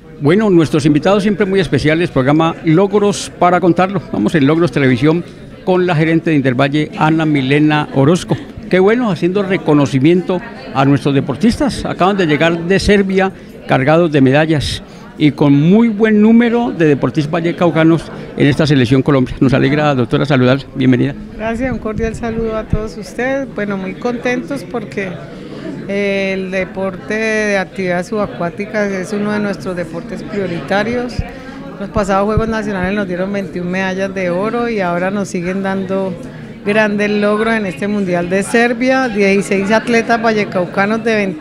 Bueno, nuestros invitados siempre muy especiales, programa Logros para contarlo. Vamos en Logros Televisión con la gerente de Indervalle, Ana Milena Orozco. Qué bueno, haciendo reconocimiento a nuestros deportistas. Acaban de llegar de Serbia cargados de medallas y con muy buen número de deportistas vallecaucanos en esta selección Colombia. Nos alegra, doctora, saludar. Bienvenida. Gracias, un cordial saludo a todos ustedes. Bueno, muy contentos porque el deporte de actividades subacuáticas es uno de nuestros deportes prioritarios. Los pasados Juegos Nacionales nos dieron 21 medallas de oro y ahora nos siguen dando grandes logros en este Mundial de Serbia. 16 atletas vallecaucanos de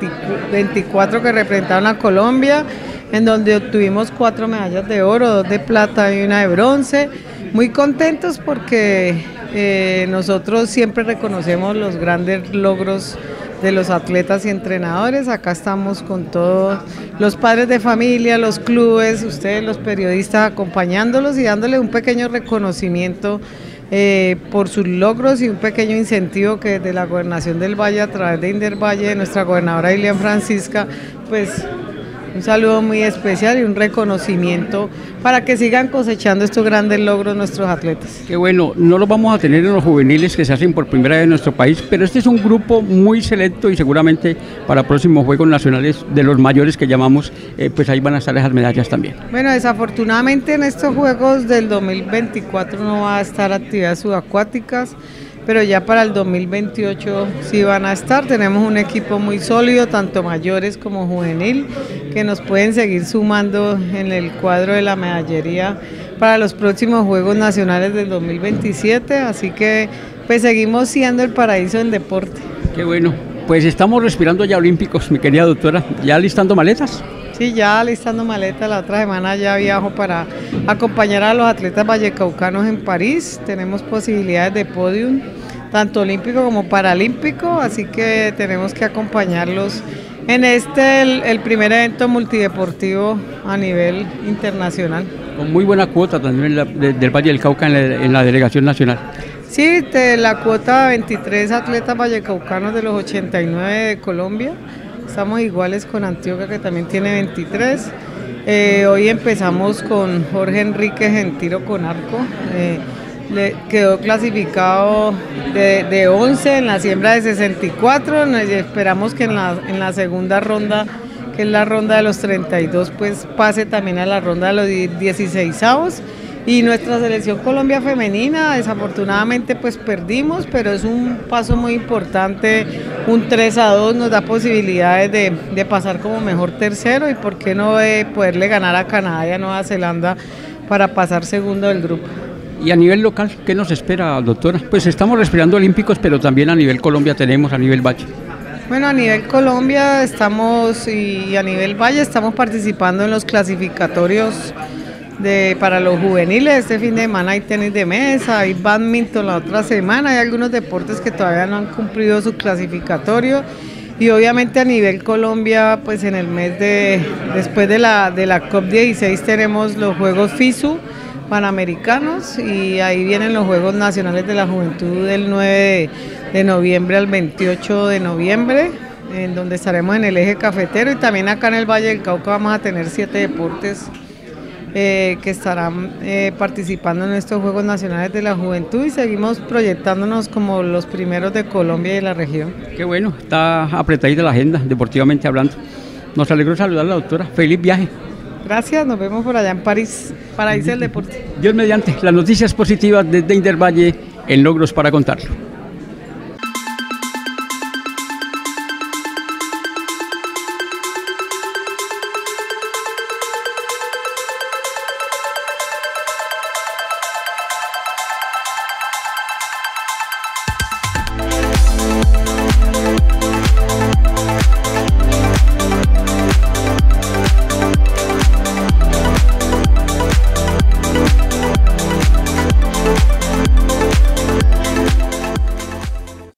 24 que representaron a Colombia, en donde obtuvimos 4 medallas de oro, 2 de plata y 1 de bronce. Muy contentos porque nosotros siempre reconocemos los grandes logros de los atletas y entrenadores. Acá estamos con todos los padres de familia, los clubes, ustedes los periodistas acompañándolos y dándole un pequeño reconocimiento por sus logros y un pequeño incentivo que desde la Gobernación del Valle, a través de Indervalle, de nuestra gobernadora Ilian Francisca, pues un saludo muy especial y un reconocimiento para que sigan cosechando estos grandes logros nuestros atletas. Qué bueno, no los vamos a tener en los juveniles que se hacen por primera vez en nuestro país, pero este es un grupo muy selecto y seguramente para próximos Juegos Nacionales de los mayores que llamamos, pues ahí van a estar esas medallas también. Bueno, desafortunadamente en estos Juegos del 2024 no va a estar actividades subacuáticas, pero ya para el 2028 sí van a estar. Tenemos un equipo muy sólido, tanto mayores como juvenil, que nos pueden seguir sumando en el cuadro de la medallería para los próximos Juegos Nacionales del 2027, así que pues seguimos siendo el paraíso del deporte. Qué bueno, pues estamos respirando ya olímpicos, mi querida doctora, ¿ya listando maletas? Sí, ya listando maletas. La otra semana ya viajo para acompañar a los atletas vallecaucanos en París. Tenemos posibilidades de podium, tanto olímpico como paralímpico, así que tenemos que acompañarlos en el primer evento multideportivo a nivel internacional. Con muy buena cuota también del Valle del Cauca en la delegación nacional. Sí, de la cuota de 23 atletas vallecaucanos de los 89 de Colombia. Estamos iguales con Antioquia, que también tiene 23. Hoy empezamos con Jorge Enríquez en tiro con arco. Quedó clasificado de 11 en la siembra de 64. Esperamos que en la segunda ronda, que es la ronda de los 32, pues pase también a la ronda de los 16avos. Y nuestra selección Colombia femenina, desafortunadamente pues perdimos, pero es un paso muy importante. Un 3-2 nos da posibilidades de pasar como mejor tercero y por qué no de poderle ganar a Canadá y a Nueva Zelanda para pasar segundo del grupo. Y a nivel local, ¿qué nos espera, doctora? Pues estamos respirando olímpicos, pero también a nivel Colombia tenemos, a nivel Valle. Bueno, a nivel Colombia estamos y a nivel Valle estamos participando en los clasificatorios para los juveniles. Este fin de semana hay tenis de mesa, hay badminton la otra semana, hay algunos deportes que todavía no han cumplido su clasificatorio y obviamente a nivel Colombia, pues en el mes después de la COP16 tenemos los Juegos FISU Panamericanos y ahí vienen los Juegos Nacionales de la Juventud del 9 de noviembre al 28 de noviembre, en donde estaremos en el eje cafetero y también acá en el Valle del Cauca vamos a tener 7 deportes que estarán participando en estos Juegos Nacionales de la Juventud y seguimos proyectándonos como los primeros de Colombia y de la región. Qué bueno, está apretadita la agenda, deportivamente hablando. Nos alegró saludar a la doctora. Feliz viaje. Gracias, nos vemos por allá en París, paraíso del deporte. Dios mediante, las noticias positivas desde Indervalle en Logros para contarlo.